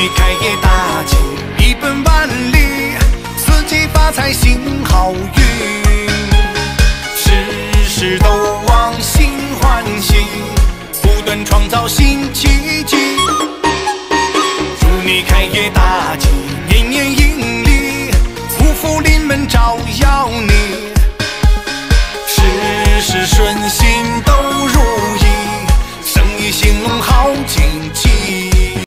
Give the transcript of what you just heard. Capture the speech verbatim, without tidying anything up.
开业大吉，一本万利，四季发财，行好运。